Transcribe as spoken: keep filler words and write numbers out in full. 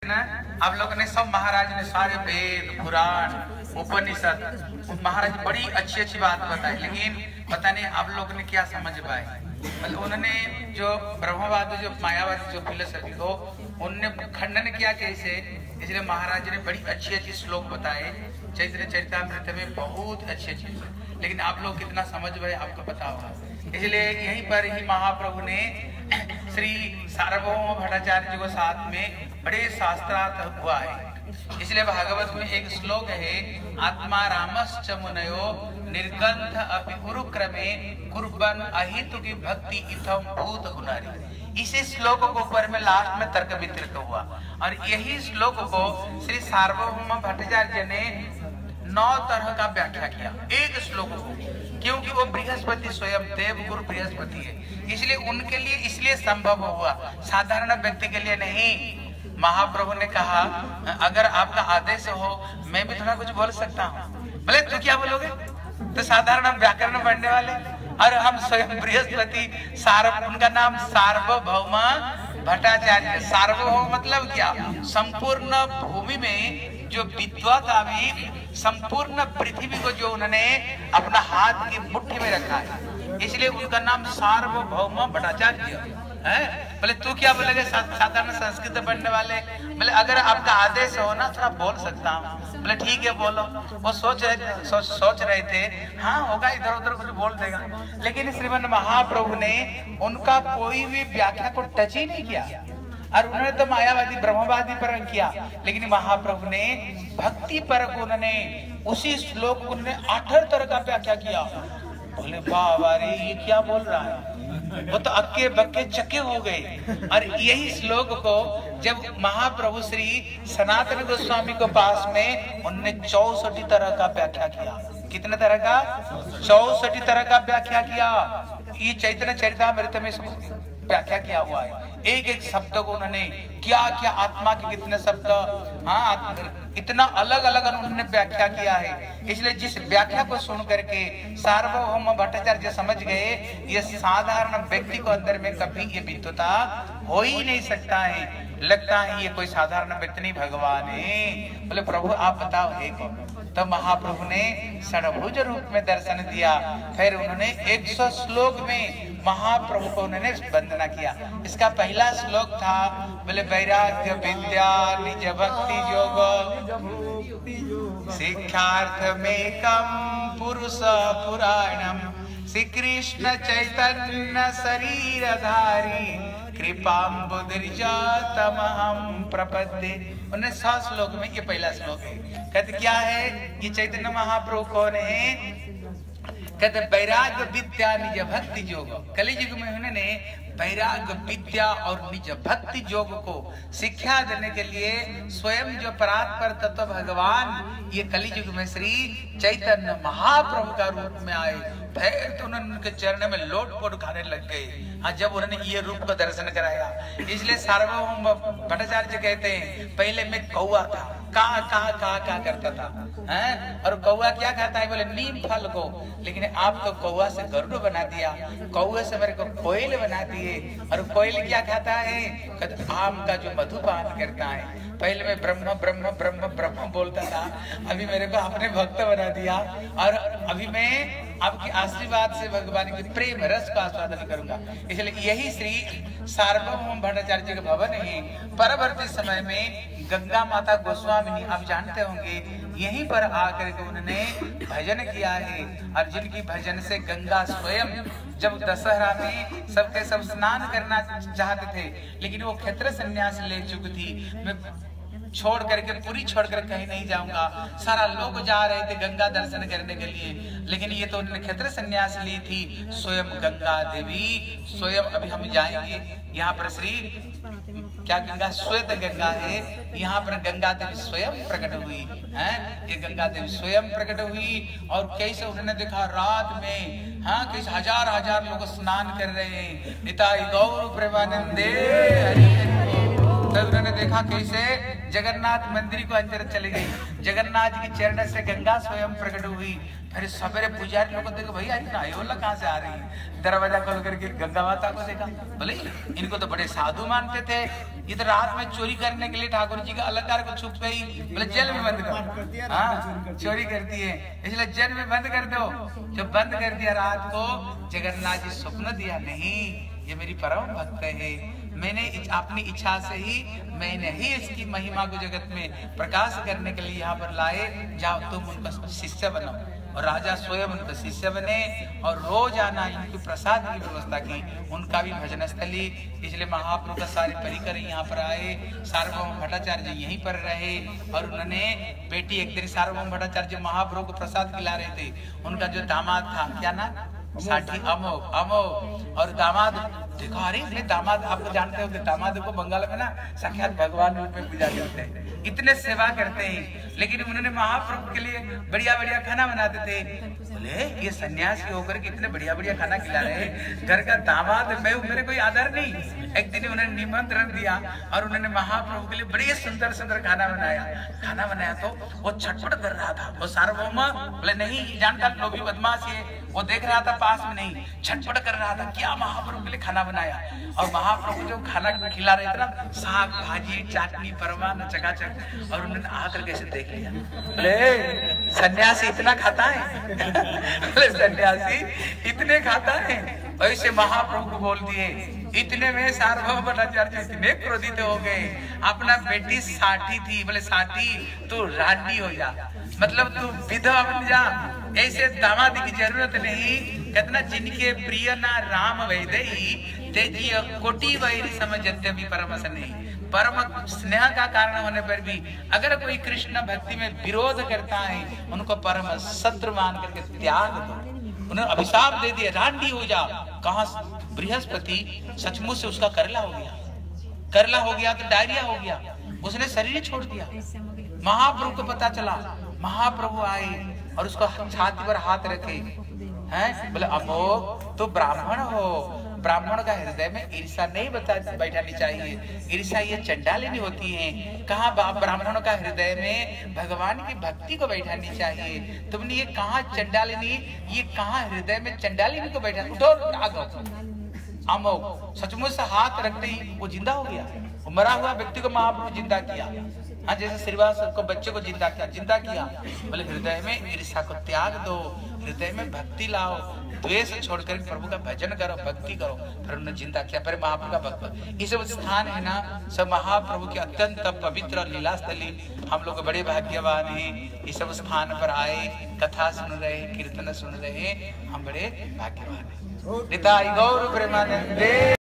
ना आप लोगों ने सब महाराज ने सारे वेद पुराण उपनिषद महाराज बड़ी अच्छी अच्छी बात बताई, लेकिन पता नहीं आप लोगों ने क्या समझ पाए। मतलब उन्होंने जो ब्रह्मवाद जो मायावादी जो फिलोसफी को उनने खंडन किया कैसे, इसलिए महाराज ने बड़ी अच्छी अच्छी श्लोक बताए चैत्र चरितामृत में, बहुत अच्छे अच्छे, लेकिन आप लोग कितना समझ पाए आपको पता होगा। इसलिए यहीं पर ही महाप्रभु ने श्री सार्वभौम भट्टाचार्य जी को साथ में बड़े शास्त्रार्थ हुआ है। इसलिए भागवत में एक श्लोक है, आत्मा रामश्च मुनयो निर्गंध अपि उरुक्रमे कुर्बन अहितु की भक्ति इथम भूत गुणारी। इसी श्लोक को ऊपर में लास्ट में तर्क वितरित हुआ और यही श्लोक को श्री सार्वभौम भट्टाचार्य ने नौ तरह का व्याख्या किया एक श्लोक को, क्योंकि वो बृहस्पति स्वयं देव गुरु बृहस्पति है, इसलिए उनके लिए इसलिए संभव हुआ, साधारण व्यक्ति के लिए नहीं। महाप्रभु ने कहा अगर आपका आदेश हो मैं भी थोड़ा कुछ बोल सकता हूँ। बोले तू क्या बोलोगे? तो साधारण व्याकरण पढ़ने वाले और हम स्वयं बृहस्पति सार्व, उनका नाम सार्वभौम भट्टाचार्य। सार्वभौम मतलब क्या? संपूर्ण भूमि में जो विद्वत आदमी संपूर्ण पृथ्वी को जो उन्होंने अपना हाथ की मुट्ठी में रखा है, इसलिए उनका नाम सार्वभौम भट्टाचार्य है। बोले तू क्या बोलेगे? साधारण संस्कृत पढ़ने वाले। बोले अगर आपका आदेश हो ना थोड़ा बोल सकता हूँ। बोले ठीक है बोलो। वो सोच रहे सोच सोच रहे थे हाँ होगा, इधर उधर कुछ बोल देगा, लेकिन श्रीमन महाप्रभु ने उनका कोई भी व्याख्या को टच ही नहीं किया और उन्होंने तो मायावादी ब्रह्मवादी पर किया, लेकिन महाप्रभु ने भक्ति पर उन्होंने उसी श्लोक को उन्होंने अठारह तरह का व्याख्या किया। बोले बाबा रे ये क्या बोल रहा है? वो तो अक्के बक्के चक्के हो गए। और यही श्लोक को जब महाप्रभु श्री सनातन गोस्वामी को पास में उन्होंने चौसठी तरह का व्याख्या किया। कितने तरह का? चौसठी तरह का व्याख्या किया। ये चैतन्य चरितामृत में व्याख्या किया हुआ है। एक एक शब्द को उन्होंने क्या क्या आत्मा के कितने शब्द, हाँ इतना अलग अलग उन्होंने व्याख्या किया है। इसलिए जिस व्याख्या को सुन करके सार्वभौम भट्टाचार्य समझ गए ये साधारण व्यक्ति को अंदर में कभी ये विद्वता हो ही नहीं सकता है। लगता है ये कोई साधारण व्यक्ति नहीं, भगवान है। बोले प्रभु आप बताओ है कौन? तो महाप्रभु ने षडभुज रूप में दर्शन दिया। फिर उन्होंने एक सौ श्लोक में महाप्रभु को उन्होंने वंदना किया। इसका पहला श्लोक था बोले वैराग्य विद्या निज भक्ति योग शिक्षार्थ में कम पुरुष पुराणम श्री कृष्ण चैतन्य शरीरधारी कृपाम्बुदरिजातमहं प्रपद्ये। उन्हें सौ श्लोक में ये पहला श्लोक है। कहते क्या है? ये चैतन्य महाप्रभु कौन है? कहते वैराग्य विद्या निज भक्ति योग। कलि युग में उन्होंने वैराग्य विद्या और निज भक्ति योग को शिक्षा देने के लिए स्वयं जो परात्पर तत्व भगवान ये कलि युग में श्री चैतन्य महाप्रभु का रूप में आए। फिर तो उन्होंने उनके चरण में लोट पोट खाने लग गए हाँ जब उन्होंने ये रूप को दर्शन कराया। इसलिए सार्वभौम भट्टाचार्य कहते हैं पहले मैं कौआ था, कहा कहा कहा कहा करता था हैं? और कौआ क्या खाता है? बोले नीम फल को, लेकिन आप तो कौआ से गरुड़ बना दिया, कौए से मेरे को कोयल बना दिए। और कोयल क्या खाता है? कहते आम का जो मधुपान करता है। पहले मैं ब्रह्म ब्रह्म ब्रह्म ब्रह्म बोलता था, अभी मेरे को आपने भक्त बना दिया और अभी मैं आपके आशीर्वाद से भगवान के प्रेम रस का आस्वादन करूंगा। इसलिए यही श्री सार्वभौम भट्टाचार्य जी का भवन है। परवर्ती समय में गंगा माता गोस्वामी आप जानते होंगे, यहीं पर आकर के उन्होंने भजन किया है। और जिनकी भजन से गंगा स्वयं जब दशहरा में सबके सब स्नान करना चाहते थे, लेकिन वो क्षेत्र संन्यास ले चुकी थी। मैं छोड़ करके पूरी छोड़ कर कहीं नहीं जाऊंगा। सारा लोग जा रहे थे गंगा दर्शन करने के लिए, लेकिन ये तो उन्होंने क्षेत्र संन्यास ली थी। स्वयं गंगा देवी स्वयं, अभी हम जाएंगे यहाँ पर श्री क्या गंगा श्वेत गंगा है, यहाँ पर गंगा देवी स्वयं प्रकट हुई है। ये गंगा देवी स्वयं प्रकट हुई और कैसे उन्होंने देखा रात में हाँ कैसे हजार हजार लोग स्नान कर रहे हैं। निताई गौर प्रेमानंदे हरि हरि। तब उन्होंने देखा कैसे जगन्नाथ मंदिर को अंदर चले गई, जगन्नाथ की चरण से गंगा स्वयं प्रकट हुई। फिर सवेरे पुजारी लोगों को देखो भैया इतना अयोला कहाँ से आ रही है, दरवाजा खोल करके गंगा माता को देखा, बोले इनको तो बड़े साधु मानते थे, ये तो रात में चोरी करने के लिए ठाकुर जी का अलंकार को छुप गई, बोले जेल में बंद कर, हाँ चोरी करती है इसलिए जेल में बंद कर दो। जब बंद कर दिया रात को, जगन्नाथ जी स्वप्न दिया, नहीं ये मेरी परम भक्त है, मैंने अपनी इच्छा से ही मैंने ही इसकी महिमा को जगत में प्रकाश करने के लिए यहाँ पर लाए, जाओ तुम उनका शिष्य बनो। और राजा स्वयं उनका शिष्य बने और रोज आना इनकी प्रसाद की व्यवस्था की, उनका भी भजन स्थली। इसलिए महाप्रभु का सारे परिकर यहाँ पर आए, सार्वभौम भट्टाचार्य यहीं पर रहे और उन्होंने बेटी एक दिन सार्वभौम भट्टाचार्य महाप्रभु को प्रसाद खिला रहे थे, उनका जो दामाद था क्या नाम साठी अमोघ अमोघ और दामाद देखो, अरे इतने दामाद आपको जानते हो कि दामाद को बंगाल में ना साक्षात भगवान रूप में पूजा करते हैं, इतने सेवा करते हैं। लेकिन उन्होंने महाप्रभु के लिए बढ़िया बढ़िया खाना बनाते थे, बोले ये सन्यासी होकर के इतने बढ़िया बढ़िया खाना खिला रहे हैं, घर का दामाद मैं मेरे कोई आदर नहीं। एक दिन उन्होंने निमंत्रण दिया और उन्होंने महाप्रभु के लिए बड़े सुंदर सुंदर खाना बनाया। खाना बनाया तो वो छटपट कर रहा था, वो सार्वभौम बोले नहीं जानकार लोभी बदमाश है, वो देख रहा था पास में नहीं, छटपट कर रहा था क्या महाप्रभु के लिए खाना बनाया। और महाप्रभु जो खाना खिला रहे थे ना, साग भाजी चटनी परमान चकाचक, और उन्होंने आकर कैसे देख लिया, बोले सन्यासी इतना खाता है बोले सन्यासी इतने खाता है। ऐसे महाप्रभु को बोल दिए, इतने में सार्वभौम भट्टाचार्य इतने क्रोधित हो गए, अपना बेटी साठी थी, बोले साठी तू रानी हो जा, मतलब तू विधवा बन जा, ऐसे दामाद की जरूरत नहीं। कहतना जिनके प्रिय ना राम वैदेही तेजी कोटि वैरी समझते भी परमस नहीं। परम स्नेह का कारण होने पर भी अगर कोई कृष्ण भक्ति में विरोध करता है, उनको परम शत्रु मान करके त्याग दो। उन्होंने अभिशाप दे दिया, रांडी हो जा। कहा बृहस्पति सचमुच से उसका करला हो गया, करला हो गया तो डायरिया हो गया, उसने शरीर छोड़ दिया। महाप्रभु को पता चला, महाप्रभु आए और उसको छाती पर हाथ रखे हैं, बोले अमोघ तो ब्राह्मण हो, ब्राह्मण का हृदय में ईर्षा नहीं बता बैठानी चाहिए, ईर्षा ये चंडालिनी होती है। कहा ब्राह्मणों का हृदय में भगवान की भक्ति को बैठानी चाहिए, तुमने ये कहा चंडालिनी, ये कहा हृदय में चंडालिनी को बैठा, उठो भागो। अमोघ सचमुच से हाथ रखते ही वो जिंदा हो गया, वो मरा हुआ व्यक्ति को महाप्रभु जिंदा किया। हाँ जैसे श्रीवास को बच्चे को जिंदा किया, जिंदा किया। बोले हृदय में ईर्षा को त्याग दो, हृदय में भक्ति लाओ, द्वेष छोड़कर प्रभु का भजन करो, भक्ति करो। फिर उन्होंने जिंदा किया, फिर महाप्रभु का भक्त। ये सब स्थान है ना, सब महाप्रभु के अत्यंत पवित्र लीला स्थली। हम लोग बड़े भाग्यवान हैं, इस सब स्थान पर आए, कथा सुन रहे, कीर्तन सुन रहे, हम बड़े भाग्यवान हैं। निताई गौर प्रेमानंदे।